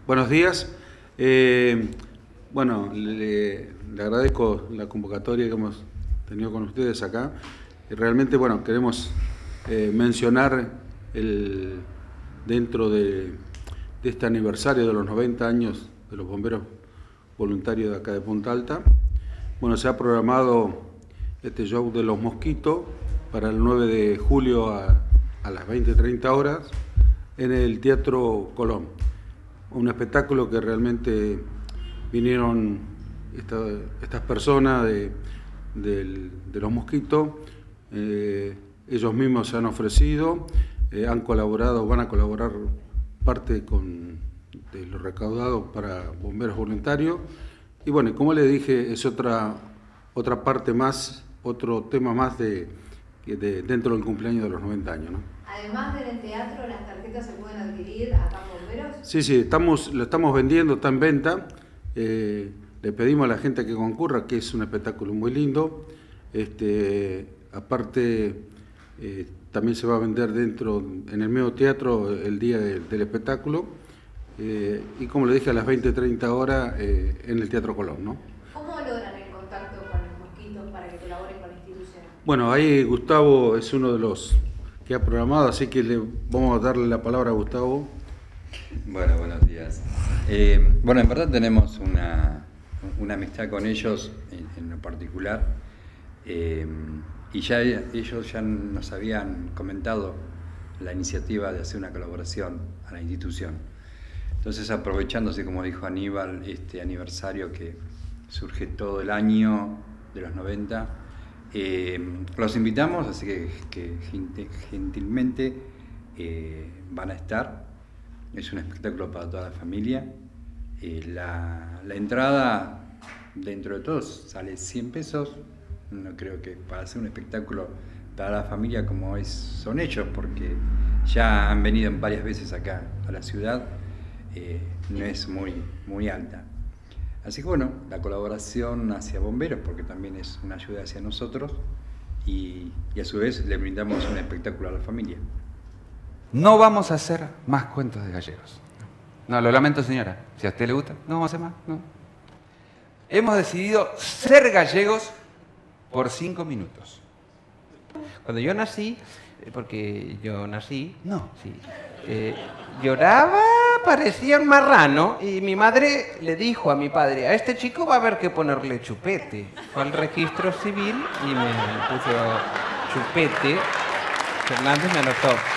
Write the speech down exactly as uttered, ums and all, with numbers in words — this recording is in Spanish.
Buenos días. Eh, bueno, le, le agradezco la convocatoria que hemos tenido con ustedes acá. Y realmente, bueno, queremos eh, mencionar el, dentro de, de este aniversario de los noventa años de los bomberos voluntarios de acá de Punta Alta. Bueno, se ha programado este show de los mosquitos para el nueve de julio a, a las veinte treinta horas en el Teatro Colón. Un espectáculo que realmente vinieron esta, estas personas de, de, de los mosquitos, eh, ellos mismos se han ofrecido, eh, han colaborado, van a colaborar parte con, de lo recaudado para bomberos voluntarios. Y bueno, como les dije, es otra, otra parte más, otro tema más de, de, dentro del cumpleaños de los noventa años, ¿no? Además del teatro, ¿las tarjetas se pueden adquirir acá en Bomberos? Sí, sí, estamos, lo estamos vendiendo, está en venta. Eh, le pedimos a la gente que concurra, que es un espectáculo muy lindo. Este, aparte, eh, también se va a vender dentro, en el mismo teatro, el día de, del espectáculo. Eh, y como le dije, a las veinte treinta horas eh, en el Teatro Colón, ¿no? ¿Cómo logran el contacto con los mosquitos para que colaboren con la institución? Bueno, ahí Gustavo es uno de los que ha programado, así que le vamos a darle la palabra a Gustavo. Bueno, buenos días. Eh, bueno, en verdad tenemos una, una amistad con ellos en, en lo particular, eh, y ya ellos ya nos habían comentado la iniciativa de hacer una colaboración a la institución. Entonces, aprovechándose, como dijo Aníbal, este aniversario que surge todo el año de los noventa, eh, los invitamos, así que, que gentilmente eh, van a estar. Es un espectáculo para toda la familia. Eh, la, la entrada, dentro de todos, sale cien pesos. No creo que para hacer un espectáculo para la familia como es, son ellos, porque ya han venido varias veces acá a la ciudad, eh, no es muy, muy alta. Así que bueno, la colaboración hacia bomberos, porque también es una ayuda hacia nosotros, y, y a su vez le brindamos un espectáculo a la familia. No vamos a hacer más cuentos de gallegos. No, lo lamento, señora. Si a usted le gusta, no vamos a hacer más. No. Hemos decidido ser gallegos por cinco minutos. Cuando yo nací, porque yo nací, No. sí, eh, lloraba, parecía un marrano, y mi madre le dijo a mi padre: a este chico va a haber que ponerle chupete. Fue al registro civil y me puso chupete. Fernández me anotó.